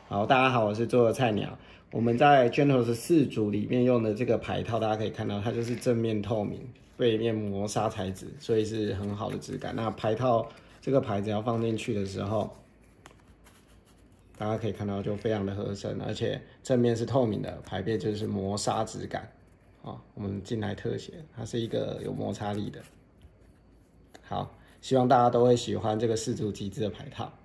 好，大家好，我是做的菜鸟。我们在 Gentle 4组里面用的这个牌套，大家可以看到，它就是正面透明，背面磨砂材质，所以是很好的质感。那牌套这个牌子要放进去的时候，大家可以看到就非常的合身，而且正面是透明的，牌背就是磨砂质感。我们进来特写，它是一个有摩擦力的。好，希望大家都会喜欢这个4组极致的牌套。